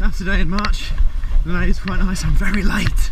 Saturday in March. The night is quite nice. I'm very late.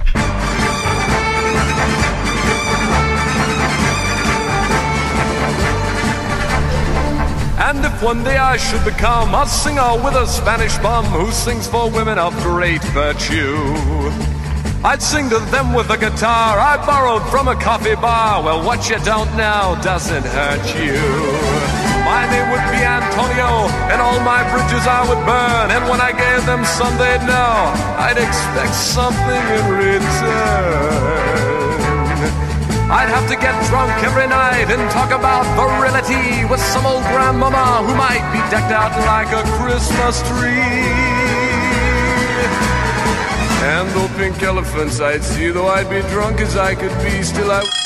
And if one day I should become a singer with a Spanish bum who sings for women of great virtue, I'd sing to them with a guitar I borrowed from a coffee bar. Well, what you don't know doesn't hurt you. My name would be Antonio, and all my bridges I would burn. And when I gave them some they'd know, I'd expect something in return. I'd have to get drunk every night and talk about virility with some old grandmama who might be decked out like a Christmas tree. And though pink elephants I'd see, though I'd be drunk as I could be, still I